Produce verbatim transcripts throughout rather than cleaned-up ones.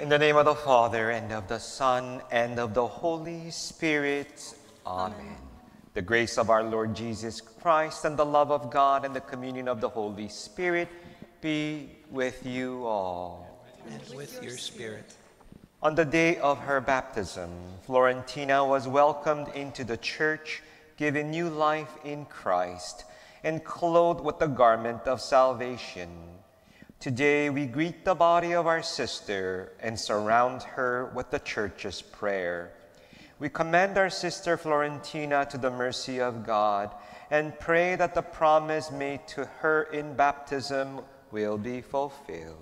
In the name of the Father, and of the Son, and of the Holy Spirit. Amen. Amen. The grace of our Lord Jesus Christ, and the love of God, and the communion of the Holy Spirit be with you all. And with your spirit. On the day of her baptism, Florentina was welcomed into the church, given new life in Christ, and clothed with the garment of salvation. Today we greet the body of our sister and surround her with the church's prayer. We commend our sister Florentina to the mercy of God and pray that the promise made to her in baptism will be fulfilled.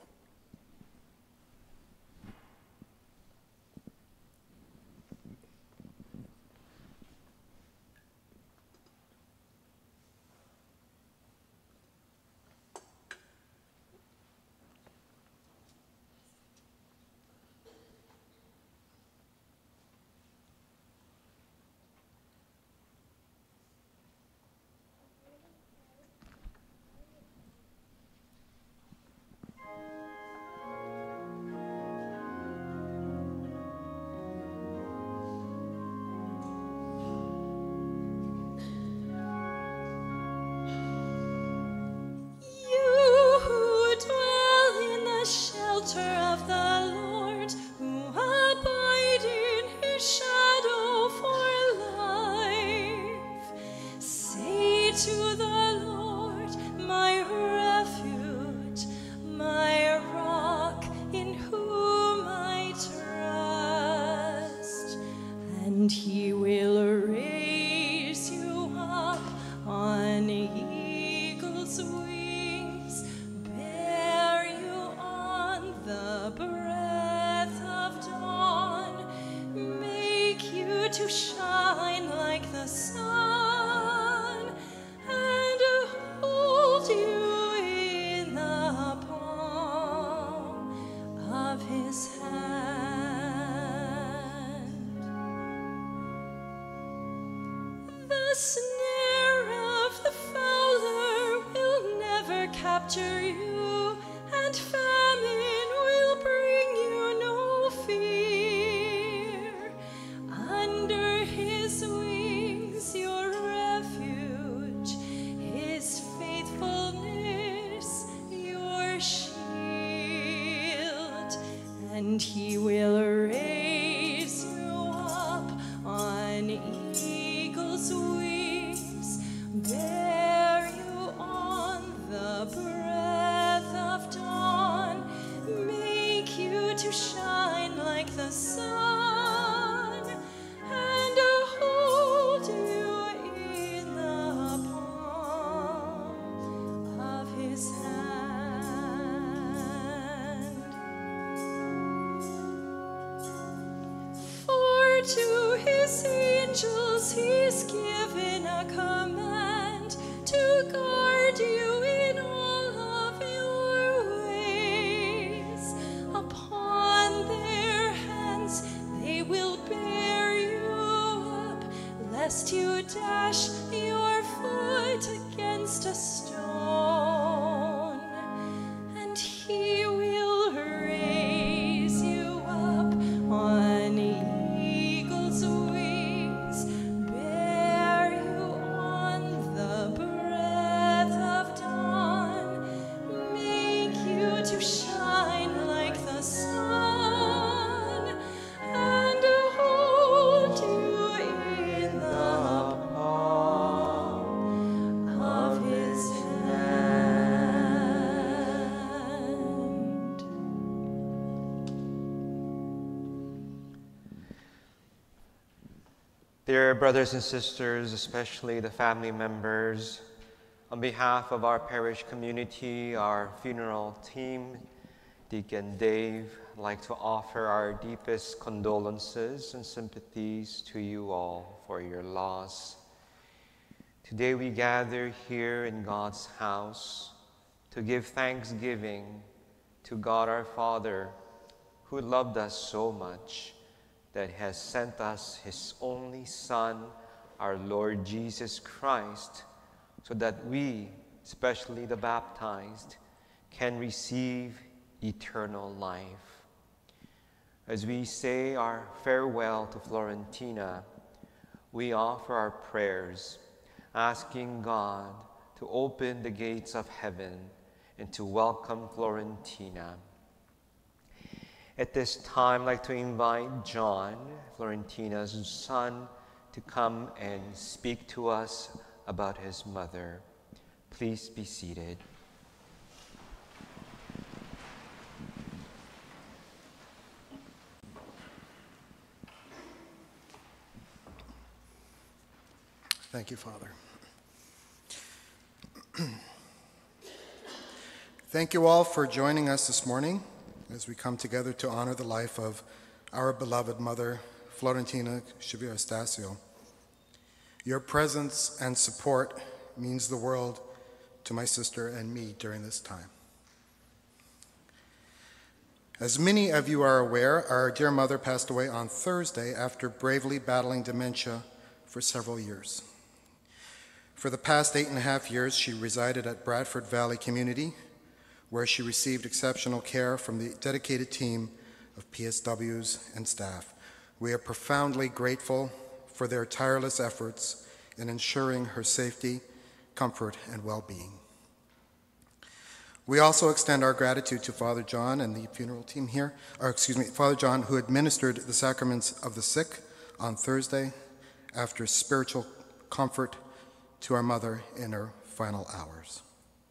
Dear brothers and sisters, especially the family members, on behalf of our parish community, our funeral team, Deacon Dave, I'd like to offer our deepest condolences and sympathies to you all for your loss. Today we gather here in God's house to give thanksgiving to God our Father, who loved us so much, that has sent us his only Son, our Lord Jesus Christ, so that we, especially the baptized, can receive eternal life. As we say our farewell to Florentina, we offer our prayers, asking God to open the gates of heaven and to welcome Florentina. At this time, I'd like to invite John, Florentina's son, to come and speak to us about his mother. Please be seated. Thank you, Father. Thank you all for joining us this morning as we come together to honor the life of our beloved mother, Florentina Xavier Estacio. Your presence and support means the world to my sister and me during this time. As many of you are aware, our dear mother passed away on Thursday after bravely battling dementia for several years. For the past eight and a half years, she resided at Bradford Valley Community, where she received exceptional care from the dedicated team of P S Ws and staff. We are profoundly grateful for their tireless efforts in ensuring her safety, comfort, and well-being. We also extend our gratitude to Father John and the funeral team here, or excuse me, Father John, who administered the sacraments of the sick on Thursday after spiritual comfort to our mother in her final hours.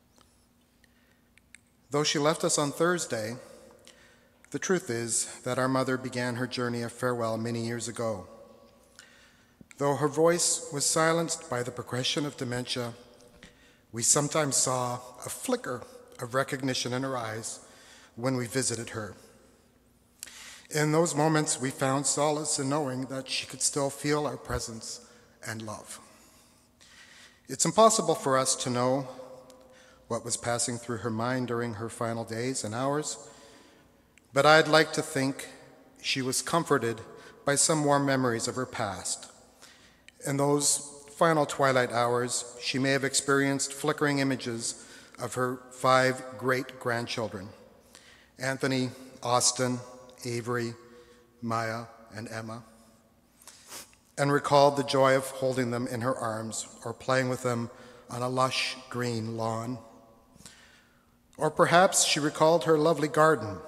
Though she left us on Thursday, the truth is that our mother began her journey of farewell many years ago. Though her voice was silenced by the progression of dementia, we sometimes saw a flicker of recognition in her eyes when we visited her. In those moments, we found solace in knowing that she could still feel our presence and love. It's impossible for us to know what was passing through her mind during her final days and hours, but I'd like to think she was comforted by some warm memories of her past. In those final twilight hours, she may have experienced flickering images of her five great-grandchildren, Anthony, Austin, Avery, Maya, and Emma, and recalled the joy of holding them in her arms or playing with them on a lush green lawn. Or perhaps she recalled her lovely garden,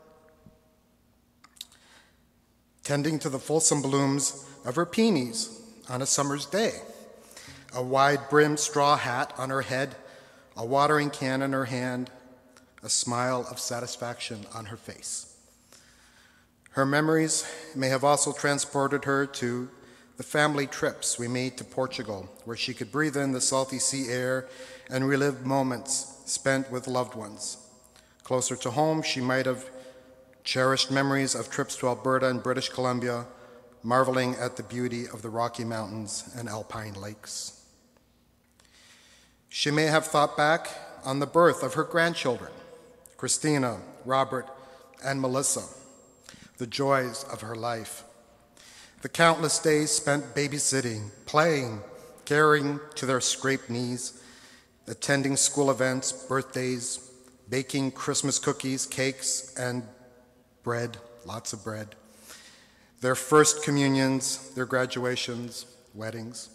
tending to the fulsome blooms of her peonies on a summer's day, a wide-brimmed straw hat on her head, a watering can in her hand, a smile of satisfaction on her face. Her memories may have also transported her to the family trips we made to Portugal, where she could breathe in the salty sea air and relive moments spent with loved ones. Closer to home, she might have cherished memories of trips to Alberta and British Columbia, marveling at the beauty of the Rocky Mountains and Alpine lakes. She may have thought back on the birth of her grandchildren, Christina, Robert, and Melissa, the joys of her life. The countless days spent babysitting, playing, caring to their scraped knees, attending school events, birthdays, baking Christmas cookies, cakes, and bread, lots of bread. Their first communions, their graduations, weddings.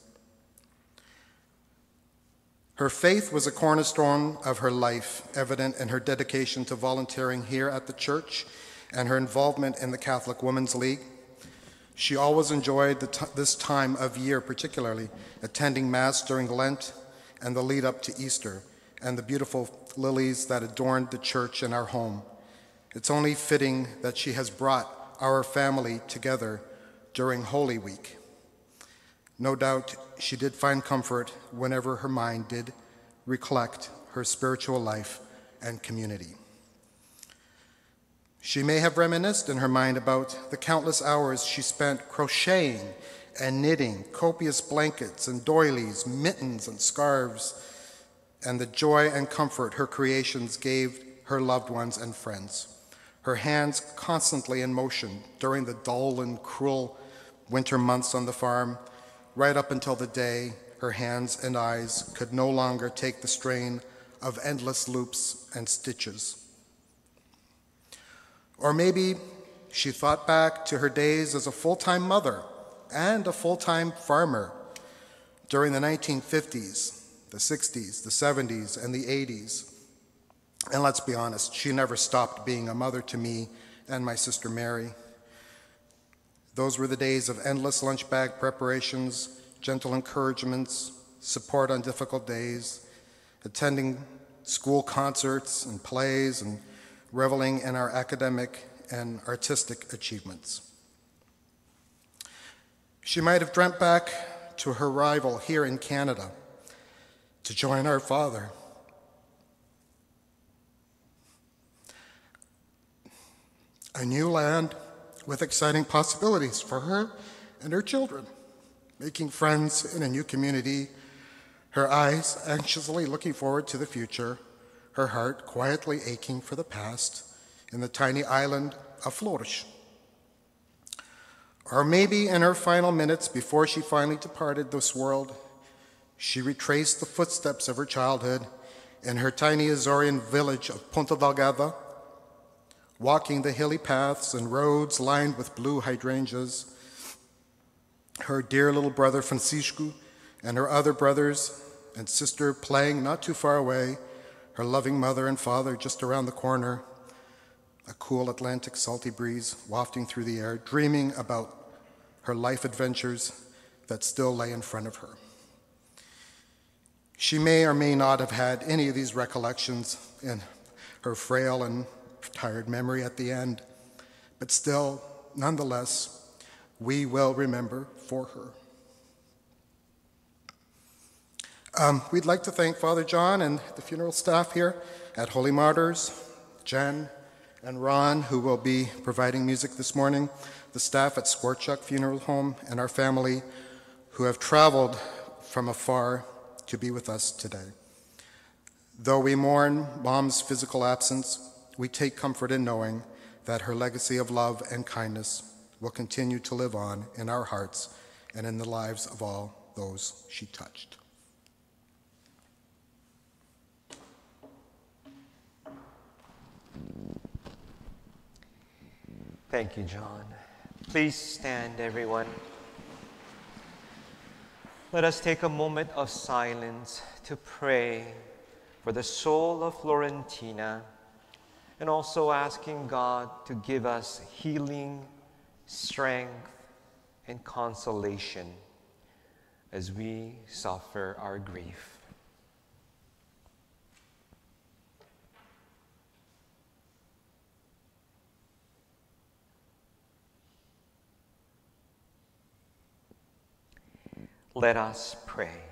Her faith was a cornerstone of her life, evident in her dedication to volunteering here at the church and her involvement in the Catholic Women's League. She always enjoyed the t- this time of year, particularly attending Mass during Lent and the lead up to Easter, and the beautiful lilies that adorned the church and our home. It's only fitting that she has brought our family together during Holy Week. No doubt she did find comfort whenever her mind did recollect her spiritual life and community. She may have reminisced in her mind about the countless hours she spent crocheting and knitting, copious blankets and doilies, mittens and scarves, and the joy and comfort her creations gave her loved ones and friends. Her hands constantly in motion during the dull and cruel winter months on the farm, right up until the day her hands and eyes could no longer take the strain of endless loops and stitches. Or maybe she thought back to her days as a full-time mother and a full-time farmer during the nineteen fifties, the sixties, the seventies, and the eighties. And let's be honest, she never stopped being a mother to me and my sister Mary. Those were the days of endless lunch bag preparations, gentle encouragements, support on difficult days, attending school concerts and plays, and reveling in our academic and artistic achievements. She might have dreamt back to her arrival here in Canada to join our father. A new land with exciting possibilities for her and her children, making friends in a new community, her eyes anxiously looking forward to the future, her heart quietly aching for the past in the tiny island of Florentina. Or maybe in her final minutes before she finally departed this world, she retraced the footsteps of her childhood in her tiny Azorean village of Ponta Delgada, walking the hilly paths and roads lined with blue hydrangeas. Her dear little brother Francisco and her other brothers and sister playing not too far away, her loving mother and father just around the corner, a cool Atlantic salty breeze wafting through the air, dreaming about her life adventures that still lay in front of her. She may or may not have had any of these recollections in her frail and tired memory at the end, but still, nonetheless, we will remember for her. Um, we'd like to thank Father John and the funeral staff here at Holy Martyrs, Jen and Ron, who will be providing music this morning, the staff at Squarchuck Funeral Home, and our family who have traveled from afar to be with us today. Though we mourn Mom's physical absence, we take comfort in knowing that her legacy of love and kindness will continue to live on in our hearts and in the lives of all those she touched. Thank you, John. Please stand, everyone. Let us take a moment of silence to pray for the soul of Florentina, and also asking God to give us healing, strength, and consolation as we suffer our grief. Let us pray.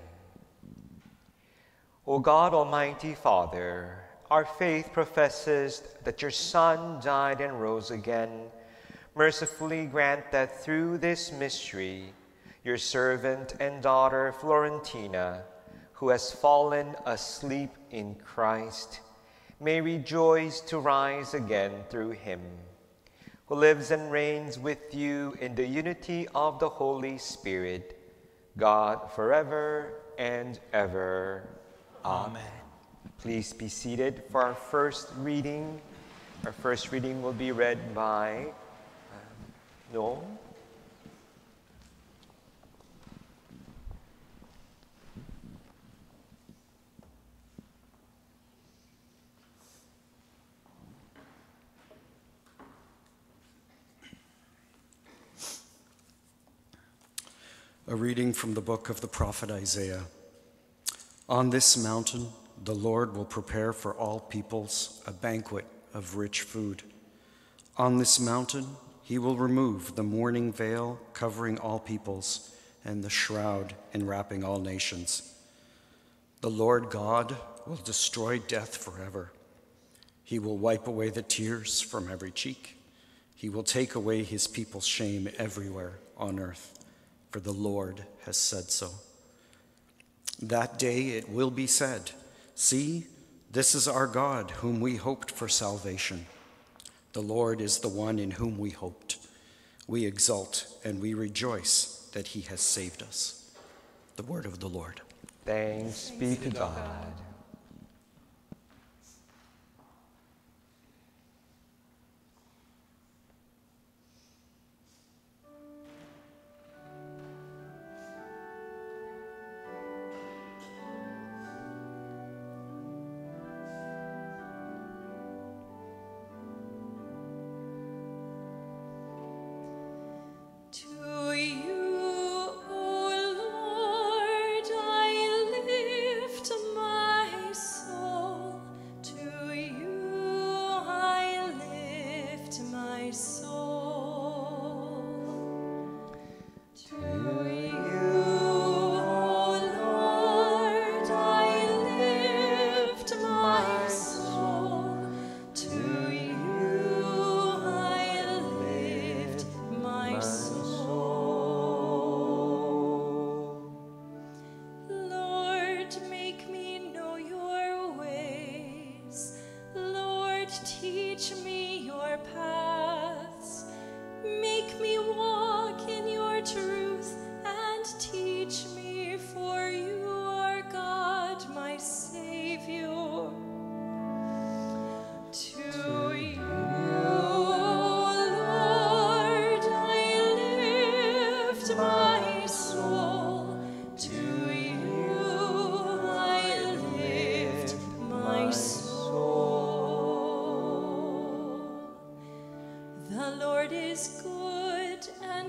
O God, Almighty Father, our faith professes that your Son died and rose again. Mercifully grant that through this mystery, your servant and daughter Florentina, who has fallen asleep in Christ, may rejoice to rise again through him, who lives and reigns with you in the unity of the Holy Spirit, God forever and ever. Amen. Amen. Please be seated for our first reading. Our first reading will be read by uh, Noel. A reading from the book of the prophet Isaiah. On this mountain, the Lord will prepare for all peoples a banquet of rich food. On this mountain, he will remove the mourning veil covering all peoples and the shroud enwrapping all nations. The Lord God will destroy death forever. He will wipe away the tears from every cheek. He will take away his people's shame everywhere on earth, for the Lord has said so. That day it will be said, "See, this is our God, whom we hoped for salvation. The Lord is the one in whom we hoped. We exult and we rejoice that he has saved us." The word of the Lord. Thanks be to God.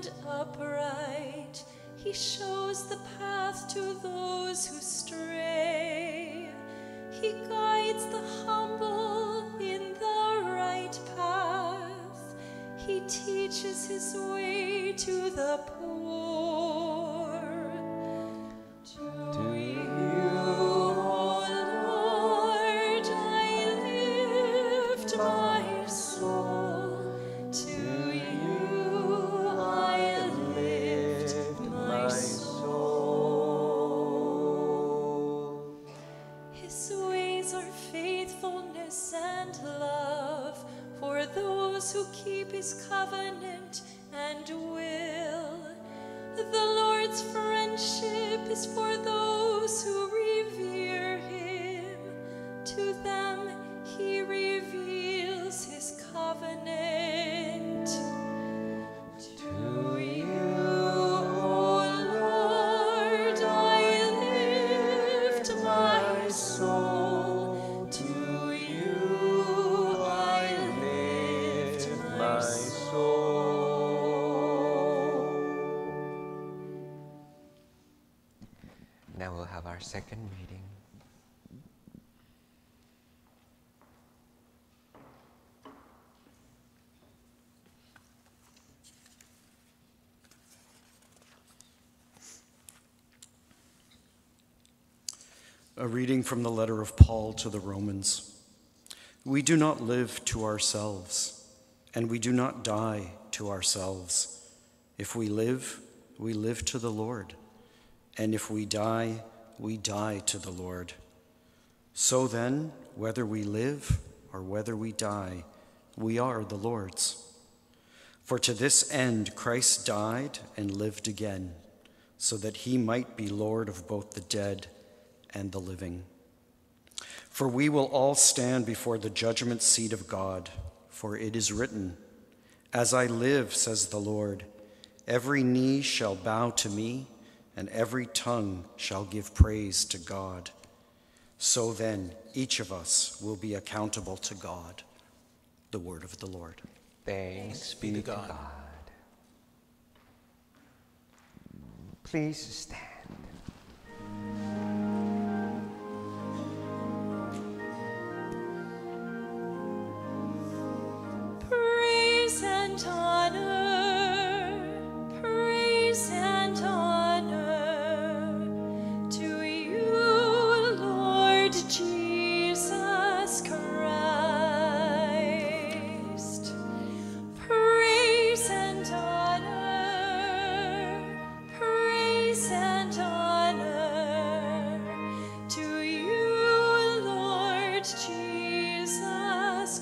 and upright. He shows the path to those who stray. He guides the humble in the right path. He teaches his way to the poor. To you, O Lord, I lift my soul. To you I lift my soul. His ways are faithfulness and love for those who keep his covenant and will. The Lord's friendship is for those who revere him. To them he reveals his covenant. To you, O Lord, I lift my soul. To you I lift my soul. Now we'll have our second reading. A reading from the letter of Paul to the Romans. We do not live to ourselves, and we do not die to ourselves. If we live, we live to the Lord, and if we die, we die to the Lord. So then, whether we live or whether we die, we are the Lord's. For to this end Christ died and lived again, so that he might be Lord of both the dead and the living. For we will all stand before the judgment seat of God, for it is written, "As I live, says the Lord, every knee shall bow to me, and every tongue shall give praise to God." So then, each of us will be accountable to God. The word of the Lord. Thanks be to God. Please stand. Praise and honor, praise and honor to you, Lord Jesus Christ. Praise and honor, praise and honor to you, Lord Jesus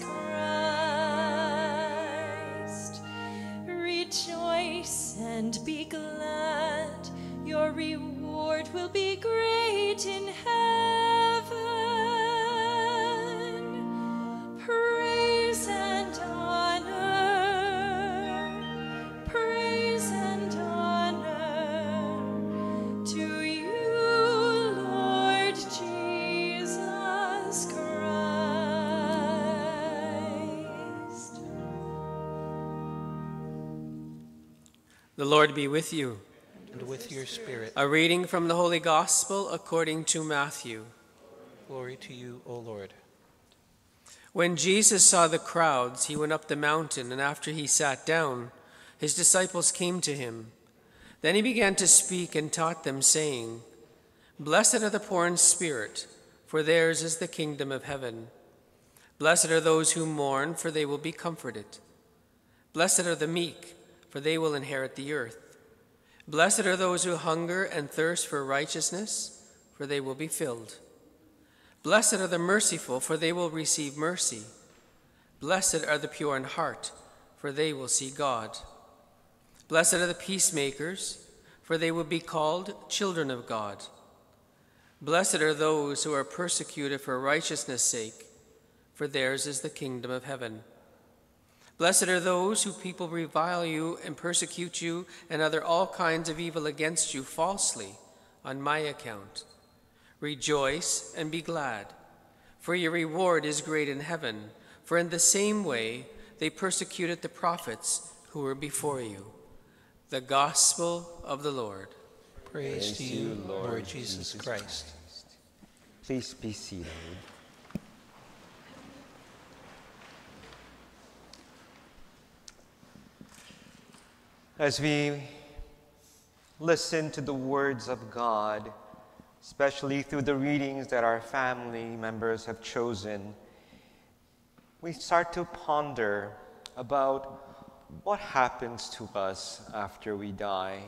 Christ. Rejoice and be glad, your reward will be great in heaven. Praise and honor, praise and honor to you, Lord Jesus Christ. The Lord be with you. And with your spirit. A reading from the Holy Gospel according to Matthew. Glory to you, O Lord. When Jesus saw the crowds, he went up the mountain, and after he sat down, his disciples came to him. Then he began to speak and taught them, saying, "Blessed are the poor in spirit, for theirs is the kingdom of heaven. Blessed are those who mourn, for they will be comforted. Blessed are the meek, for they will inherit the earth. Blessed are those who hunger and thirst for righteousness, for they will be filled. Blessed are the merciful, for they will receive mercy. Blessed are the pure in heart, for they will see God. Blessed are the peacemakers, for they will be called children of God. Blessed are those who are persecuted for righteousness' sake, for theirs is the kingdom of heaven. Blessed are those who people revile you and persecute you and utter all kinds of evil against you falsely on my account. Rejoice and be glad, for your reward is great in heaven, for in the same way they persecuted the prophets who were before you. The Gospel of the Lord. Praise, Praise to you, Lord, Lord Jesus, Jesus Christ. Please be seated. As we listen to the words of God, especially through the readings that our family members have chosen, we start to ponder about what happens to us after we die.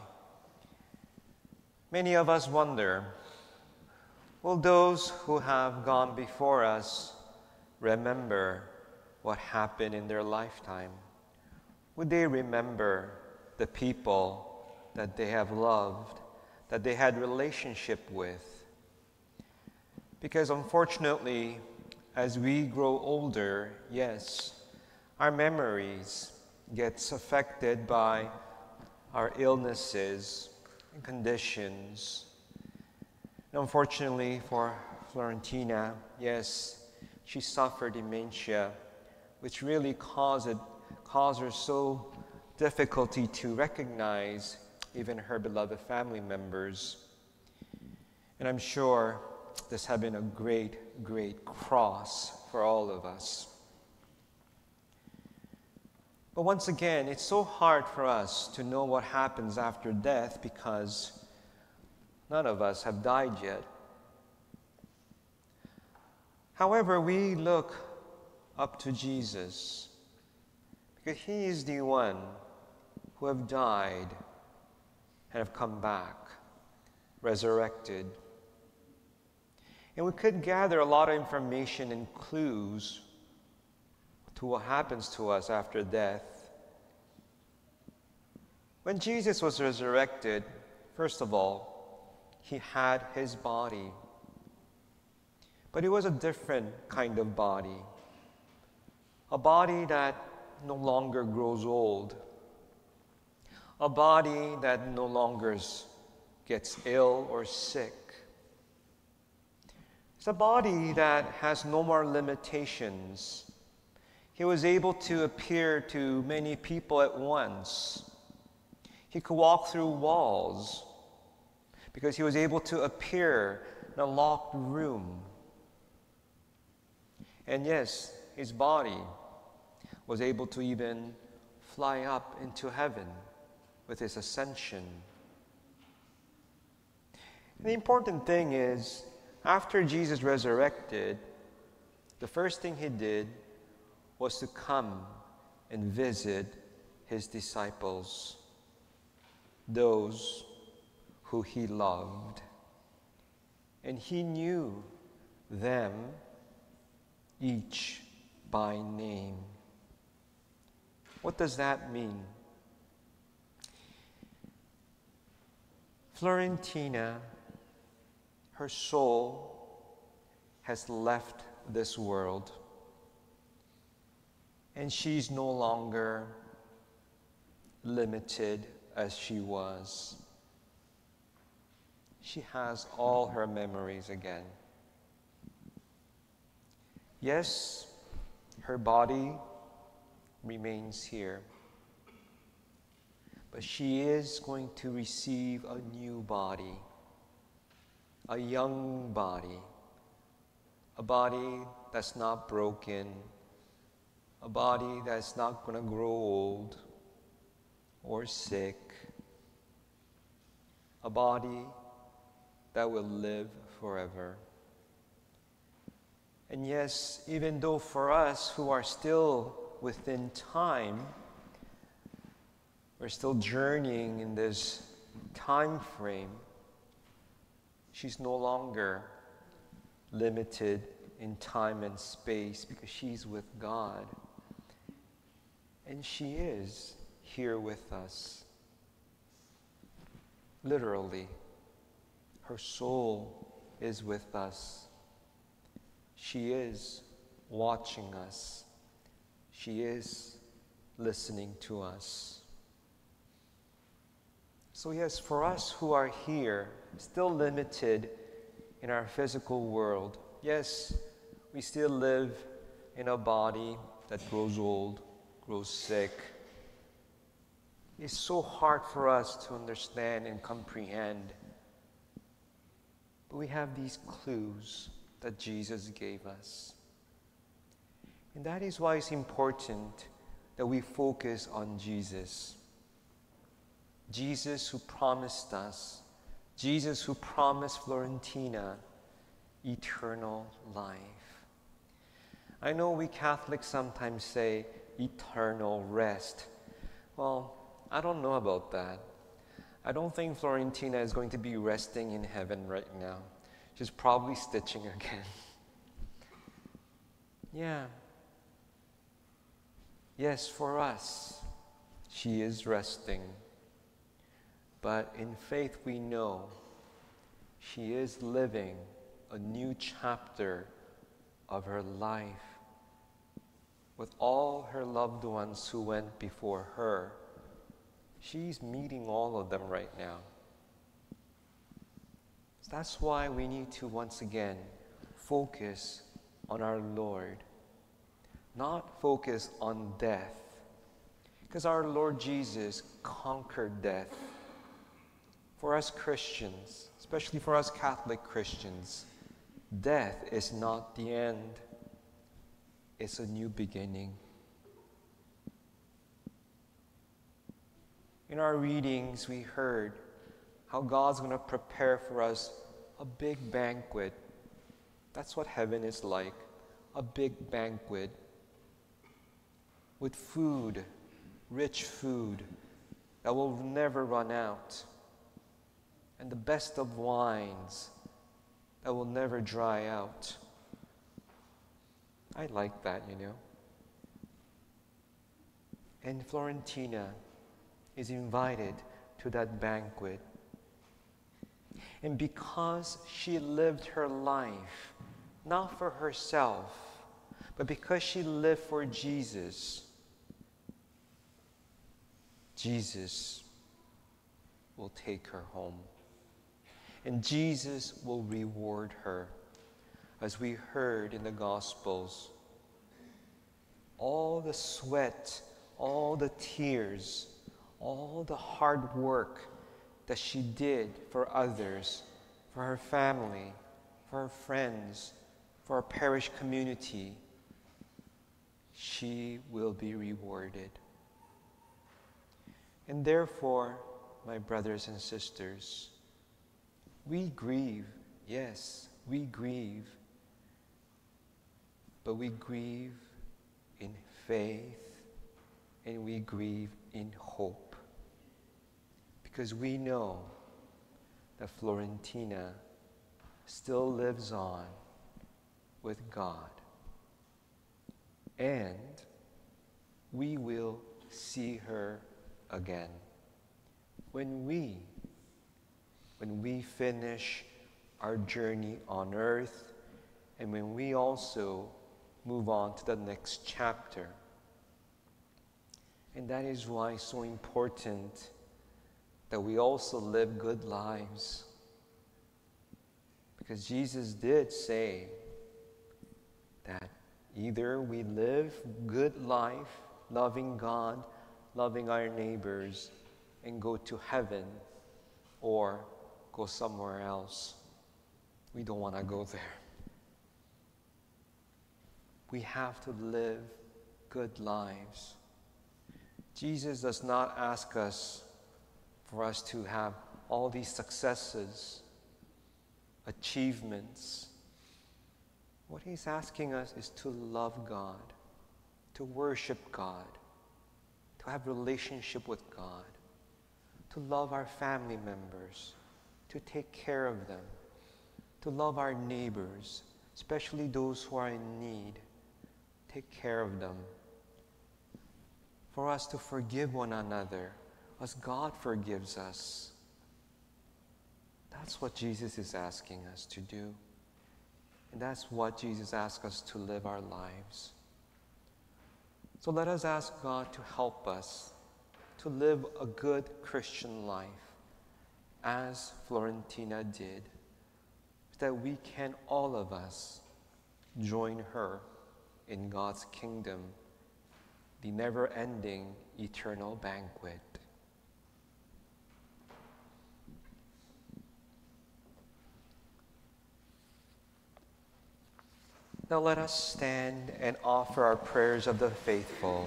Many of us wonder, will those who have gone before us remember what happened in their lifetime? Would they remember the people that they have loved, that they had relationship with? Because unfortunately, as we grow older, yes, our memories gets affected by our illnesses and conditions. And unfortunately for Florentina, yes, she suffered dementia, which really caused, it, caused her so difficulty to recognize even her beloved family members. And I'm sure this has been a great, great cross for all of us. But once again, it's so hard for us to know what happens after death because none of us have died yet. However, we look up to Jesus because he is the one who have died and have come back, resurrected. And we could gather a lot of information and clues to what happens to us after death. When Jesus was resurrected, first of all, he had his body. But it was a different kind of body. A body that no longer grows old. A body that no longer gets ill or sick. It's a body that has no more limitations. He was able to appear to many people at once. He could walk through walls because he was able to appear in a locked room. And yes, his body was able to even fly up into heaven with his ascension. And the important thing is, after Jesus resurrected, the first thing he did was to come and visit his disciples, those who he loved. And he knew them each by name. What does that mean? Florentina, her soul has left this world. And she's no longer limited as she was. She has all her memories again. Yes, her body remains here, but she is going to receive a new body, a young body, a body that's not broken, a body that's not going to grow old or sick, a body that will live forever. And yes, even though for us who are still within time, we're still journeying in this time frame, she's no longer limited in time and space because she's with God. And she is here with us. Literally, her soul is with us. She is watching us. She is listening to us. So yes, for us who are here, still limited in our physical world, yes, we still live in a body that grows old, grows sick. is so hard for us to understand and comprehend. But we have these clues that Jesus gave us. And that is why it's important that we focus on Jesus. Jesus who promised us, Jesus who promised Florentina eternal life. I know we Catholics sometimes say eternal rest. Well, I don't know about that. I don't think Florentina is going to be resting in heaven right now. She's probably stitching again. Yeah. Yes, for us, she is resting. But in faith we know she is living a new chapter of her life with all her loved ones who went before her. She's meeting all of them right now. That's why we need to once again focus on our Lord, not focus on death, because our Lord Jesus conquered death. For us Christians, especially for us Catholic Christians, death is not the end. It's a new beginning. In our readings, we heard how God's going to prepare for us a big banquet. That's what heaven is like, a big banquet with food, rich food that will never run out, and the best of wines that will never dry out. I like that, you know. And Florentina is invited to that banquet. And because she lived her life, not for herself, but because she lived for Jesus, Jesus will take her home. And Jesus will reward her. As we heard in the Gospels, all the sweat, all the tears, all the hard work that she did for others, for her family, for her friends, for our parish community, she will be rewarded. And therefore, my brothers and sisters, we grieve, yes, we grieve, but we grieve in faith and we grieve in hope, because we know that Florentina still lives on with God, and we will see her again when we when we finish our journey on earth, and when we also move on to the next chapter. And that is why it's so important that we also live good lives. Because Jesus did say that either we live good life, loving God, loving our neighbors, and go to heaven, or go somewhere else. We don't want to go there. We have to live good lives. Jesus does not ask us for us to have all these successes, achievements. What he's asking us is to love God, to worship God, to have relationship with God, to love our family members, to take care of them, to love our neighbors, especially those who are in need. Take care of them. For us to forgive one another as God forgives us. That's what Jesus is asking us to do. And that's what Jesus asks us to live our lives. So let us ask God to help us to live a good Christian life as Florentina did, so that we can, all of us, join her in God's kingdom, the never-ending eternal banquet. Now let us stand and offer our prayers of the faithful.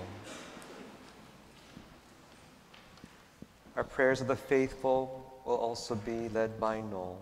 Our prayers of the faithful will also be led by Noel.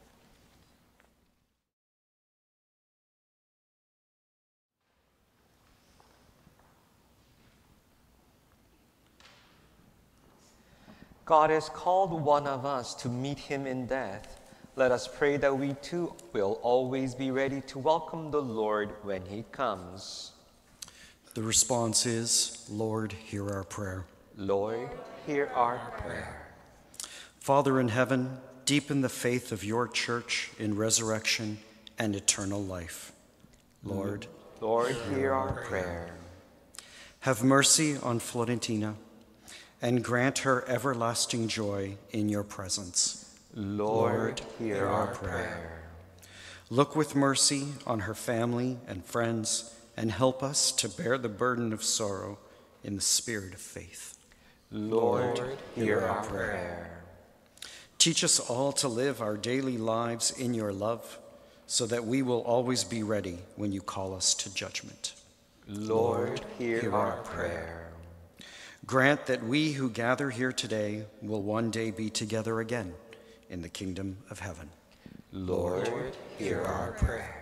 God has called one of us to meet him in death. Let us pray that we too will always be ready to welcome the Lord when he comes. The response is, Lord, hear our prayer. Lord, hear our prayer. Father in heaven, deepen the faith of your church in resurrection and eternal life. Lord, Lord, hear our prayer. Have mercy on Florentina and grant her everlasting joy in your presence. Lord, hear our prayer. Look with mercy on her family and friends and help us to bear the burden of sorrow in the spirit of faith. Lord, hear our prayer. Teach us all to live our daily lives in your love so that we will always be ready when you call us to judgment. Lord, hear our prayer. Grant that we who gather here today will one day be together again in the kingdom of heaven. Lord, hear our prayer.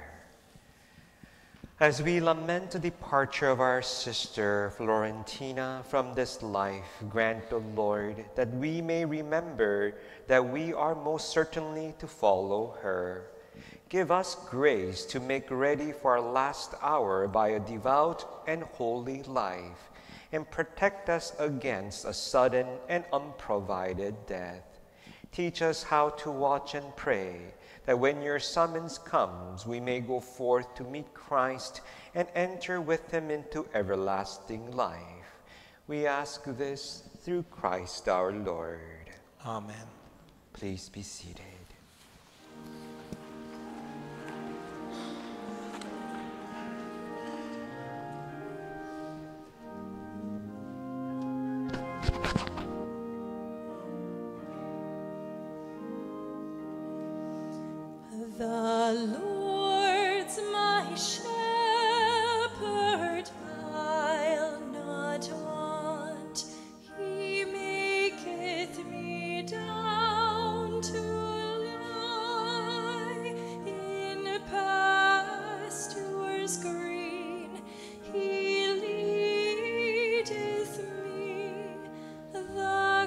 As we lament the departure of our sister Florentina from this life, grant, O Lord, that we may remember that we are most certainly to follow her. Give us grace to make ready for our last hour by a devout and holy life, and protect us against a sudden and unprovided death. Teach us how to watch and pray, that when your summons comes, we may go forth to meet Christ and enter with him into everlasting life. We ask this through Christ our Lord. Amen. Please be seated. The Lord's my shepherd, I'll not want. He maketh me down to lie in pastures green. He leadeth me the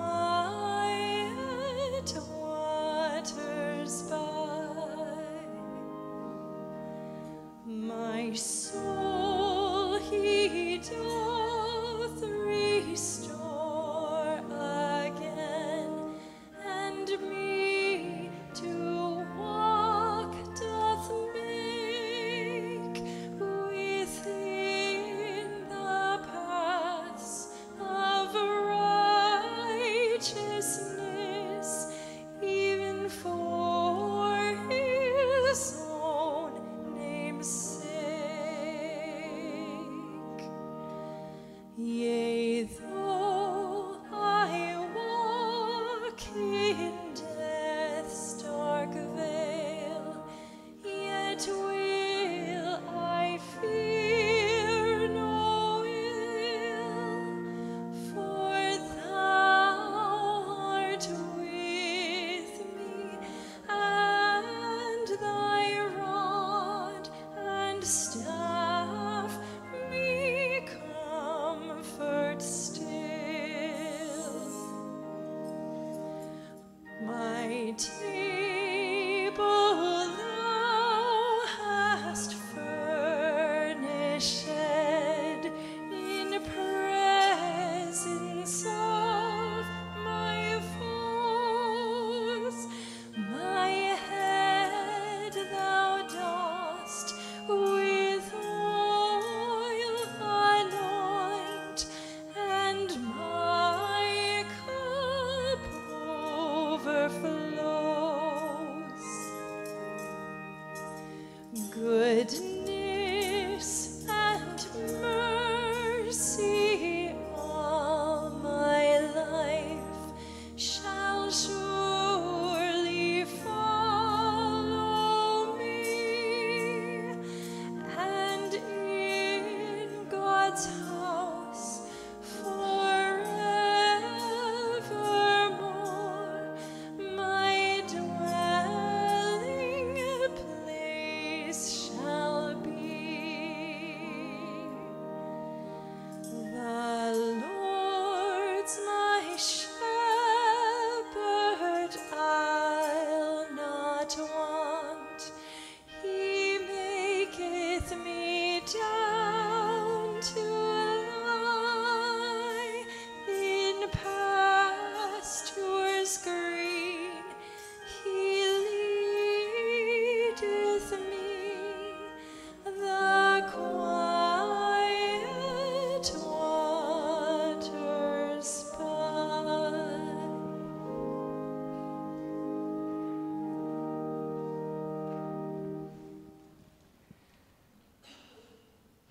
quiet waters by. My soul he doth restore again, and me to walk doth make within the paths of righteousness, even for his own name's sake. Yea, though I walk in death's dark vale, yet will I fear no ill, for thou art with me, and thy rod and staff me comfort still. My table thou hast furnished in presence of my foes. My head thou dost with oil anoint, and my cup overflows.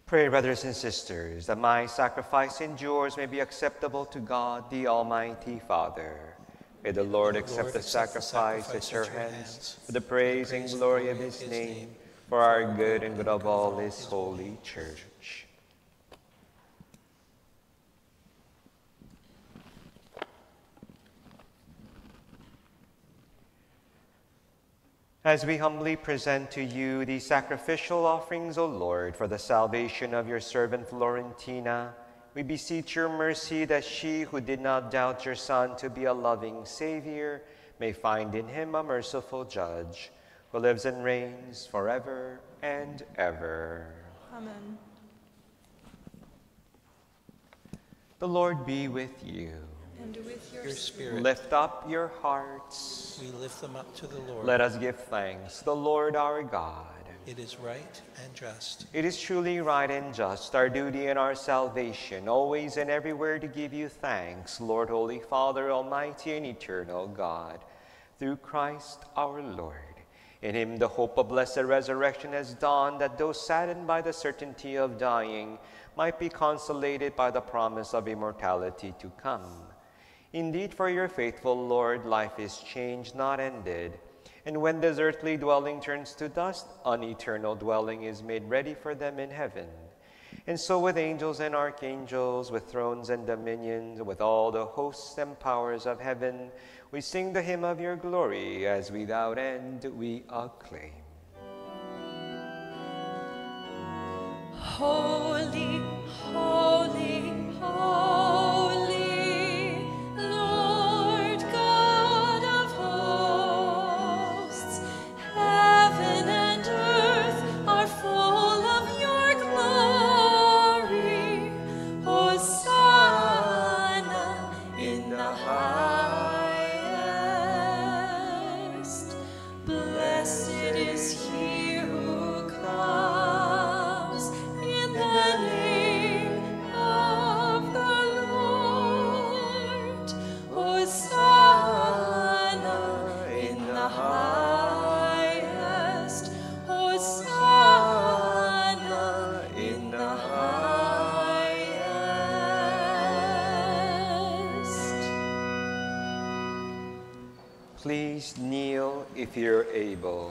Pray, brothers and sisters, that my sacrifice and yours may be acceptable to God, the Almighty Father. May the Lord accept the sacrifice at your hands for the praise and glory of his name, for our good and good of all his holy church. As we humbly present to you these sacrificial offerings, O Lord, for the salvation of your servant Florentina, we beseech your mercy that she who did not doubt your Son to be a loving Savior may find in him a merciful judge, who lives and reigns forever and ever. Amen. The Lord be with you. And with your, Your spirit. Lift up your hearts. We lift them up to the Lord. Let us give thanks to the Lord our God. It is right and just. It is truly right and just, our duty and our salvation, always and everywhere to give you thanks, Lord, Holy Father, Almighty and eternal God, through Christ our Lord. In him the hope of blessed resurrection has dawned, that those saddened by the certainty of dying might be consolated by the promise of immortality to come. Indeed, for your faithful Lord, life is changed, not ended. And when this earthly dwelling turns to dust, an eternal dwelling is made ready for them in heaven. And so with angels and archangels, with thrones and dominions, with all the hosts and powers of heaven, we sing the hymn of your glory, as without end we acclaim. Holy, holy, holy, Lord God of hosts, heaven and earth are full of your glory. Hosanna in the highest. Blessed is he who comes in the name of the Lord. Hosanna in the highest. Hosanna in the highest. Please kneel if you're able.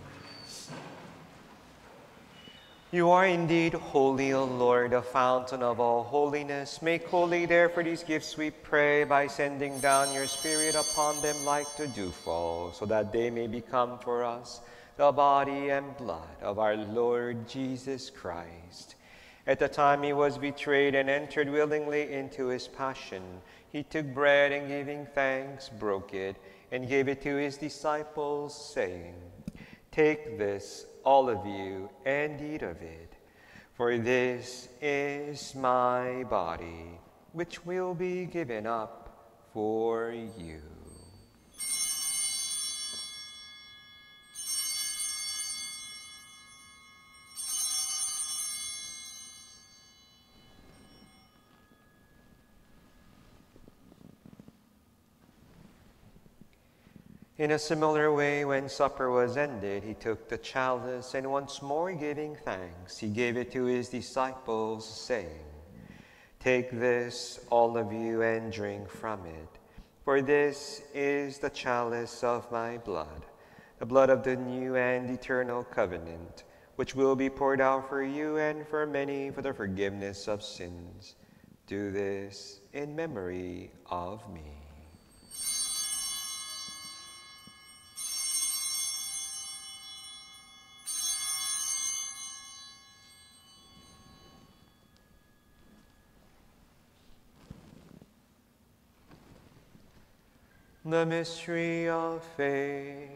You are indeed holy, O Lord, the fountain of all holiness. Make holy, therefore, these gifts, we pray, by sending down your Spirit upon them like the dewfall, so that they may become for us the body and blood of our Lord Jesus Christ. At the time he was betrayed and entered willingly into his passion, he took bread and, giving thanks, broke it and gave it to his disciples, saying, "Take this, all of you, and eat of it, for this is my body, which will be given up for you." In a similar way, when supper was ended, he took the chalice, and once more giving thanks, he gave it to his disciples, saying, "Take this, all of you, and drink from it, for this is the chalice of my blood, the blood of the new and eternal covenant, which will be poured out for you and for many for the forgiveness of sins. Do this in memory of me." The mystery of faith.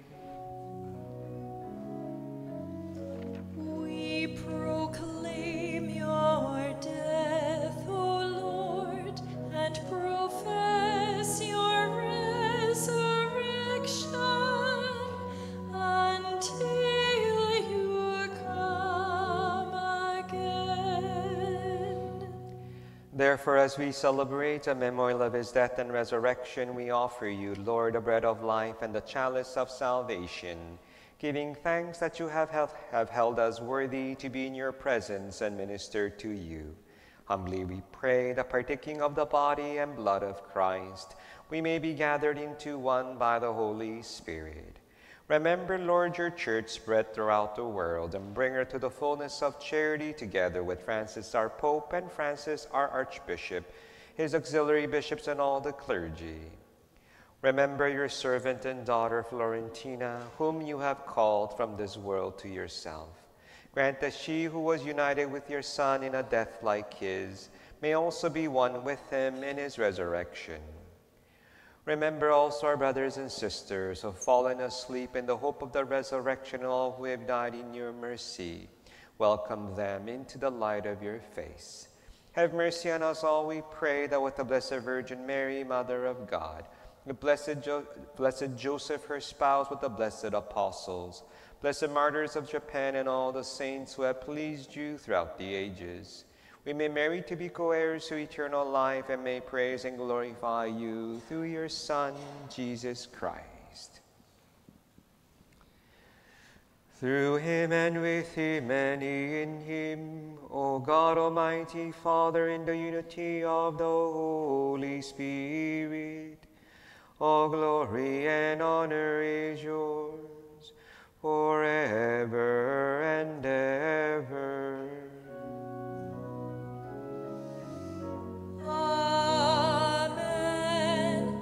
We proclaim your death, O Lord, and profess your resurrection until you come again. Therefore, as we celebrate a memorial of his death and resurrection, we offer you, Lord, the bread of life and the chalice of salvation, giving thanks that you have held, have held us worthy to be in your presence and minister to you. Humbly we pray that partaking of the body and blood of Christ, we may be gathered into one by the Holy Spirit. Remember, Lord, your church spread throughout the world and bring her to the fullness of charity together with Francis our Pope and Francis our Archbishop, his auxiliary bishops and all the clergy. Remember your servant and daughter Florentina, whom you have called from this world to yourself. Grant that she who was united with your Son in a death like his may also be one with him in his resurrection. Remember also our brothers and sisters who have fallen asleep in the hope of the resurrection and all who have died in your mercy. Welcome them into the light of your face. Have mercy on us all, we pray, that with the Blessed Virgin Mary, Mother of God, the Blessed, jo Blessed Joseph, her spouse, with the blessed apostles, blessed martyrs of Japan, and all the saints who have pleased you throughout the ages, we may merit to be co-heirs to eternal life and may praise and glorify you through your Son, Jesus Christ. Through him and with him and in him, O God, Almighty Father, in the unity of the Holy Spirit, all glory and honor is yours forever and ever. Amen.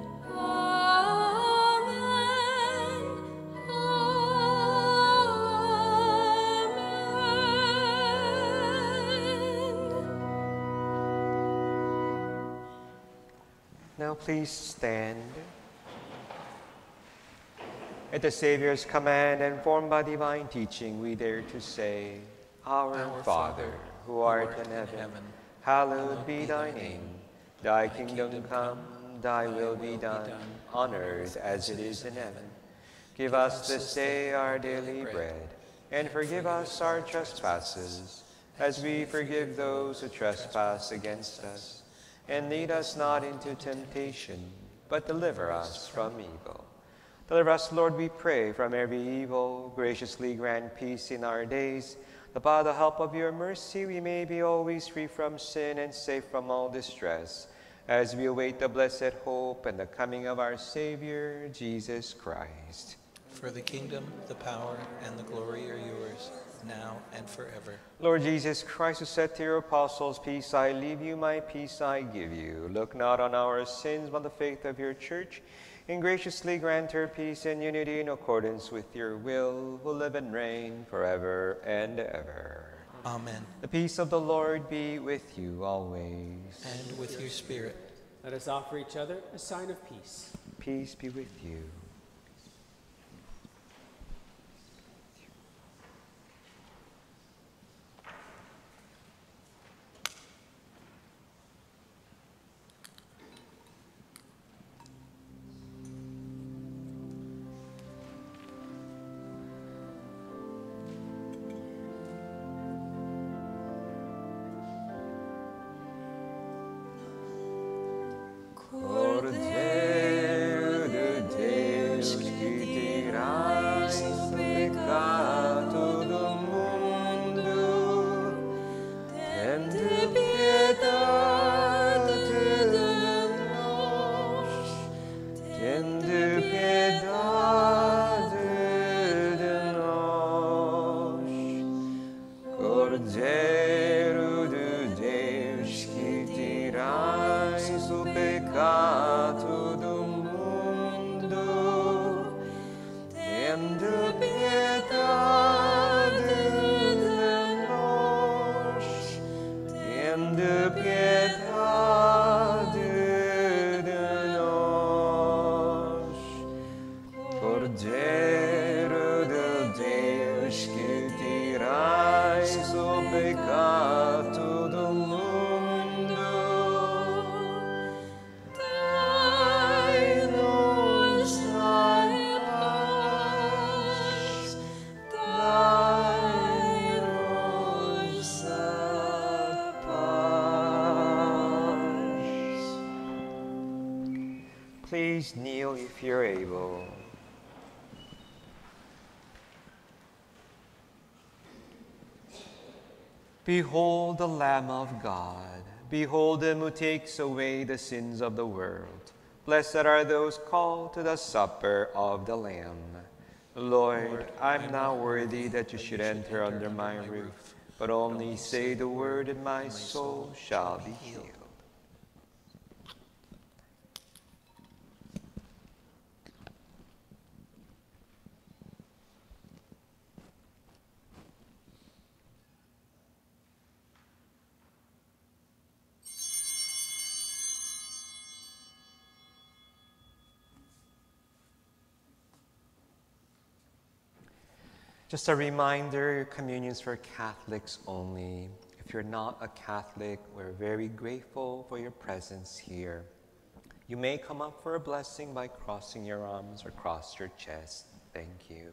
Amen. Amen. Now please stand. At the Savior's command and formed by divine teaching, we dare to say, Our, Our Father, Father, who art in heaven, hallowed be thy name. Thy kingdom come, thy will be done, on earth as it is in heaven. Give us this day our daily bread, and forgive us our trespasses, as we forgive those who trespass against us. And lead us not into temptation, but deliver us from evil. Deliver us, Lord, we pray, from every evil. Graciously grant peace in our days, that by the help of your mercy we may be always free from sin and safe from all distress, as we await the blessed hope and the coming of our Savior, Jesus Christ. For the kingdom, the power, and the glory are yours, now and forever. Lord Jesus Christ, who said to your apostles, Peace I leave you, my peace I give you. Look not on our sins, but the faith of your church, and graciously grant her peace and unity in accordance with your will, who live and reign forever and ever. Amen. The peace of the Lord be with you always. And with your spirit. Let us offer each other a sign of peace. Peace be with you. Cordeiro de Deus, que tirais o pecado do mundo, tende piedade de nós, tende piedade de nós. Cordeiro de Deus, que tirais o pecado do mundo, tende piedade de nós, tende piedade de nós. Cordeiro de Deus, que tirais o pecado do mundo, dai-nos a paz, dai-nos a paz. Please kneel if you're able. Behold the Lamb of God. Behold him who takes away the sins of the world. Blessed are those called to the supper of the Lamb. Lord, I'm not worthy that you should enter under my roof, but only say the word and my soul shall be healed. Just a reminder, communion's for Catholics only. If you're not a Catholic, we're very grateful for your presence here. You may come up for a blessing by crossing your arms or cross your chest. Thank you.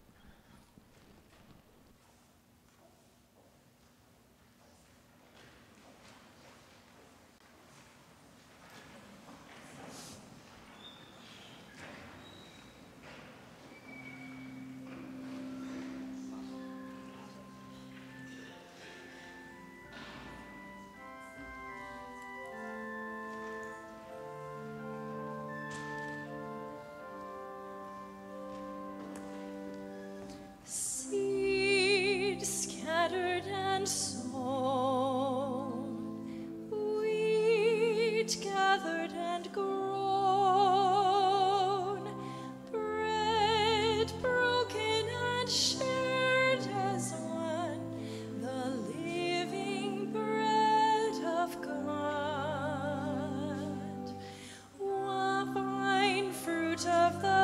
Seed scattered and sown, wheat gathered and grown, bread broken and shared as one, the living bread of God, wine fruit of the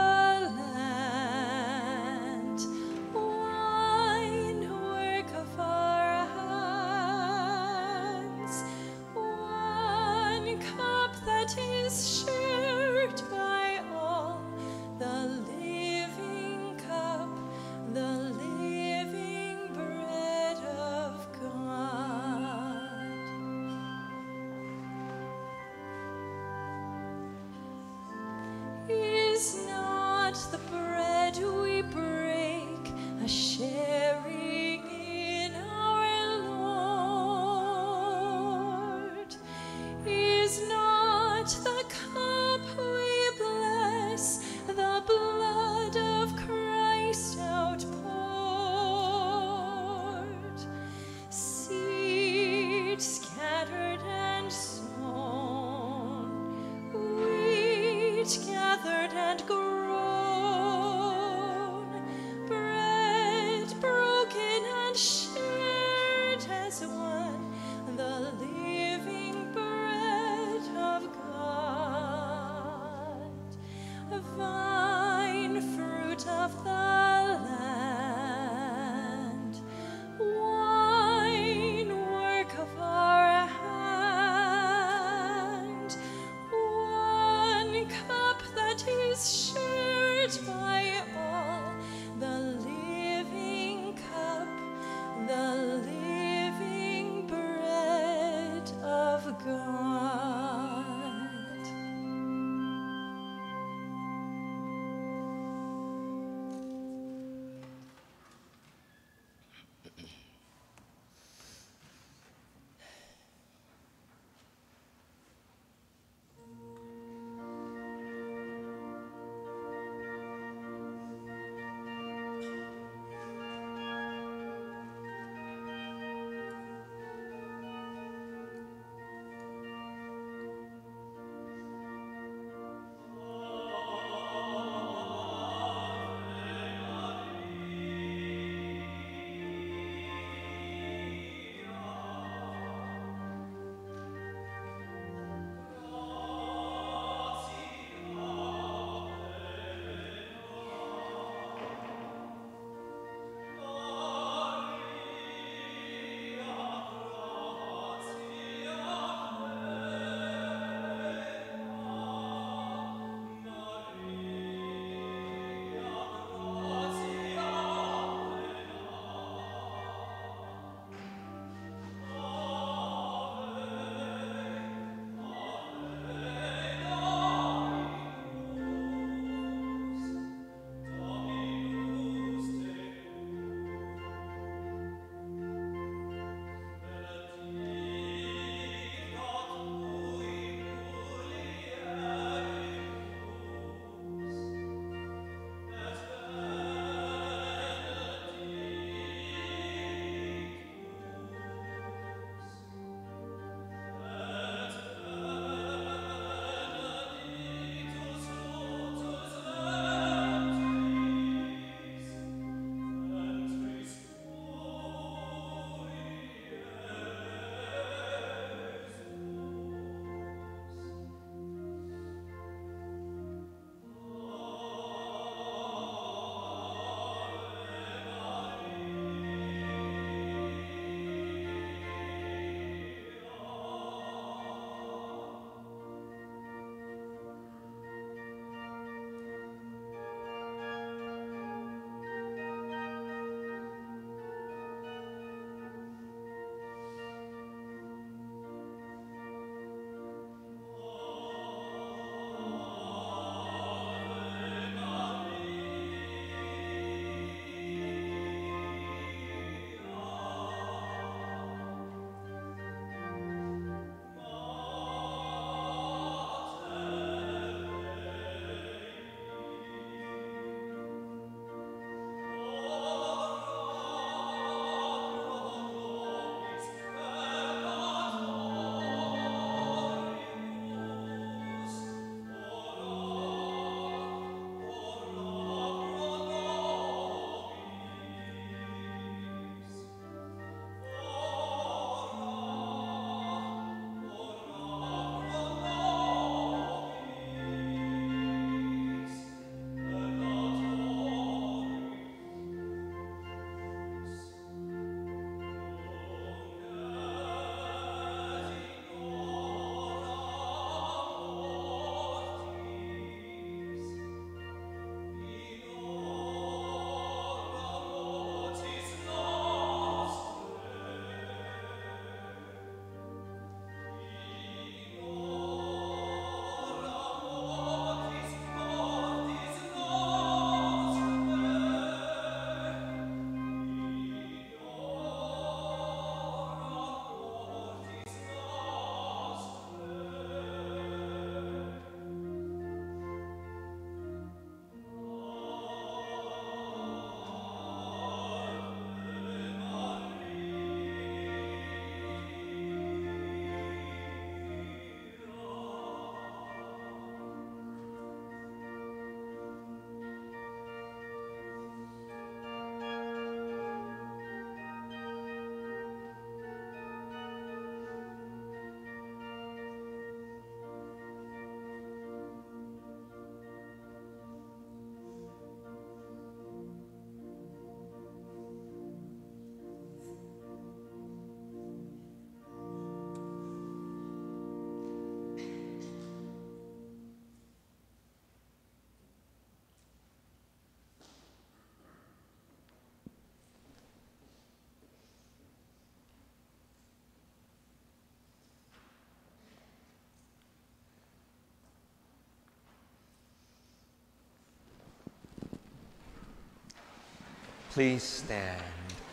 Please stand.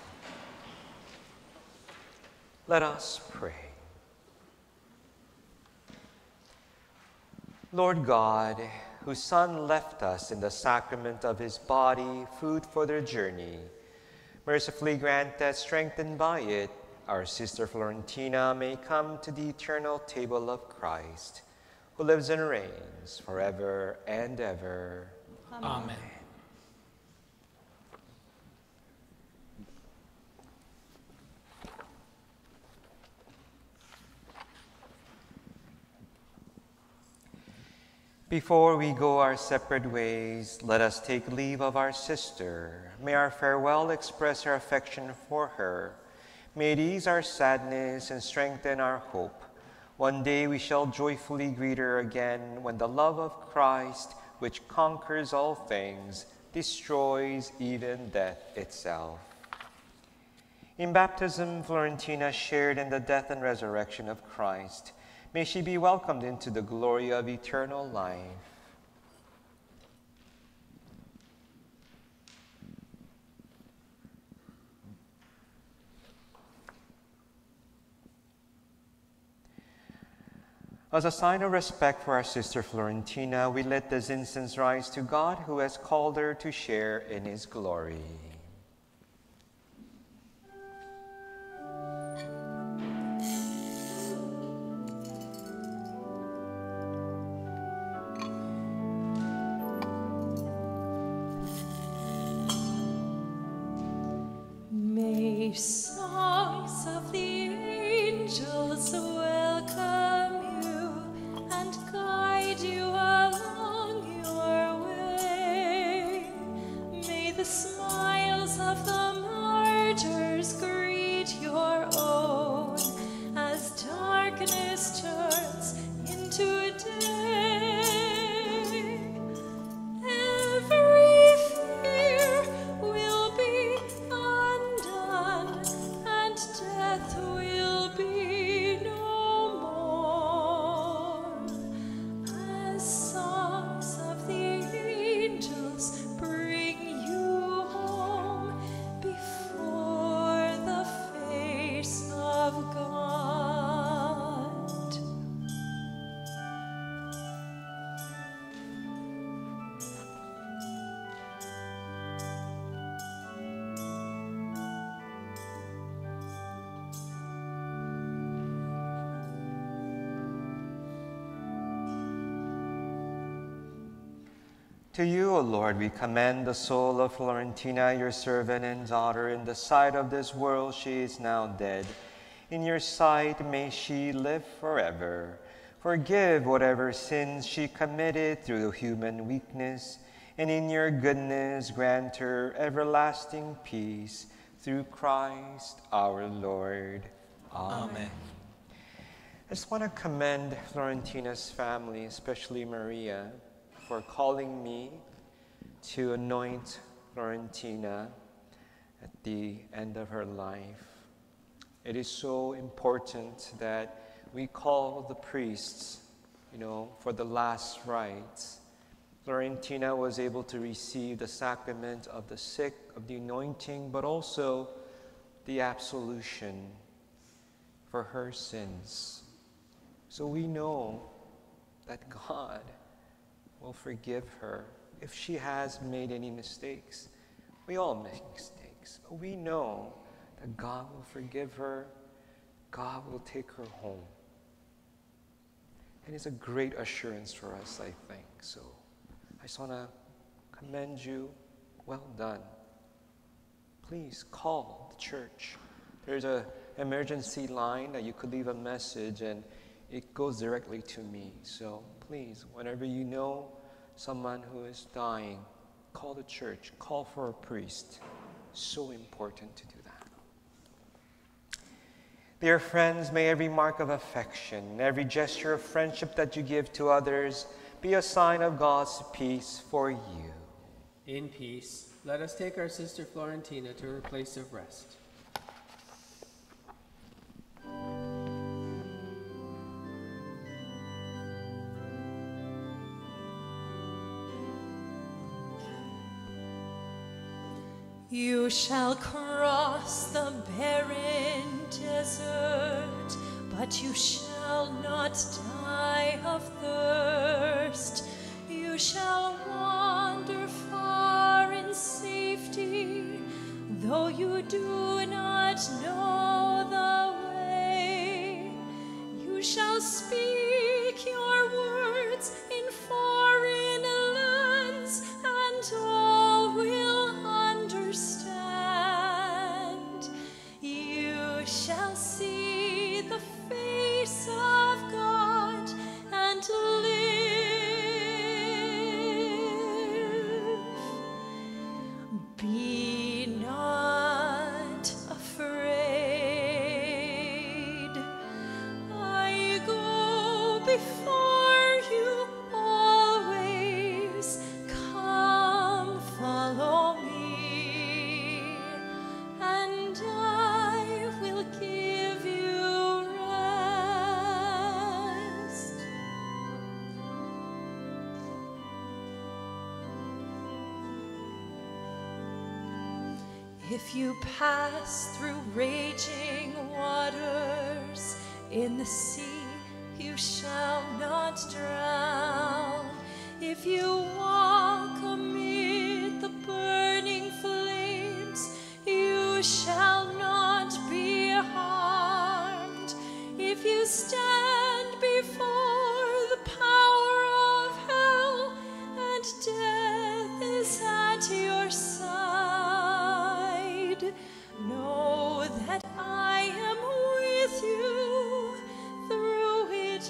Let us pray. Lord God, whose Son left us in the sacrament of his body, food for their journey, mercifully grant that, strengthened by it, our sister Florentina may come to the eternal table of Christ, who lives and reigns forever and ever. Amen. Amen. Before we go our separate ways, let us take leave of our sister. May our farewell express our affection for her. May it ease our sadness and strengthen our hope. One day we shall joyfully greet her again when the love of Christ, which conquers all things, destroys even death itself. In baptism, Florentina shared in the death and resurrection of Christ. May she be welcomed into the glory of eternal life. As a sign of respect for our sister Florentina, we let this incense rise to God, who has called her to share in his glory. May songs of the angels welcome you and guide you along your way. May the smiles of the martyrs greet your own as darkness turns into day. Every fear will be undone and death will be no more, as songs of the angels bring you home before the face of God. To you, O Lord, we commend the soul of Florentina, your servant and daughter. In the sight of this world, she is now dead. In your sight, may she live forever. Forgive whatever sins she committed through human weakness, and in your goodness, grant her everlasting peace through Christ our Lord. Amen. Amen. I just want to commend Florentina's family, especially Maria, for calling me to anoint Florentina at the end of her life. It is so important that we call the priests, you know, for the last rites. Florentina was able to receive the sacrament of the sick, of the anointing, but also the absolution for her sins. So we know that God will forgive her if she has made any mistakes. We all make mistakes, but we know that God will forgive her. God will take her home. And it's a great assurance for us, I think. So I just want to commend you. Well done. Please call the church. There's an emergency line that you could leave a message, and it goes directly to me. So please, whenever you know someone who is dying, call the church, call for a priest. So important to do that. Dear friends, may every mark of affection, every gesture of friendship that you give to others be a sign of God's peace for you. In peace, let us take our sister Florentina to her place of rest. You shall cross the barren desert, but you shall not die of thirst. You shall wander far in safety, though you do not know the way. You shall speak your words in foreign lands, and all will understand. You shall see the face of God and live. Be not afraid. I go before you always. Come, follow me, and I will give you rest. If you pass through raging waters, in the sea you shall not drown. If you walk amid the burning flames, you shall not be harmed. If you stand before the power of hell, and death is at your side, know that I am with you through it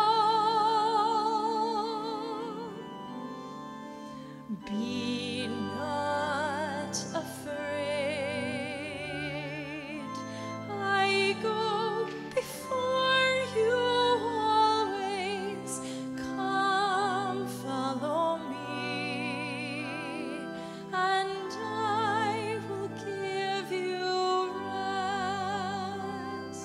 all. Be not afraid. I go before you always. Come, follow me, and I will give you rest.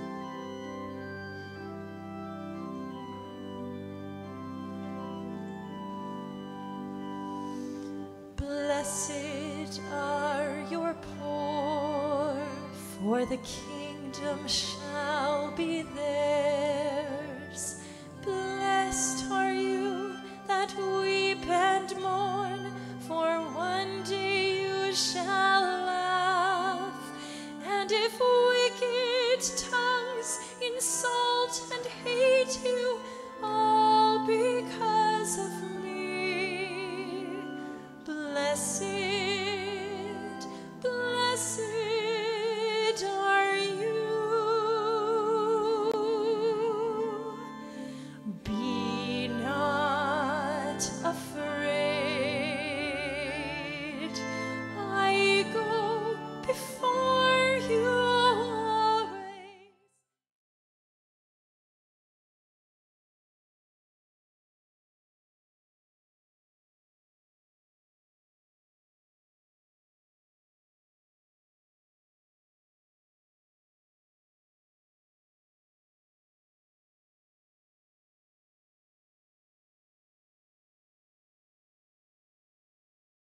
Blessed are your poor, for the kingdom shall be theirs. Blessed are you that weep and mourn, for one day you shall laugh. And if wicked tongues insult and hate you, all because of me, blessed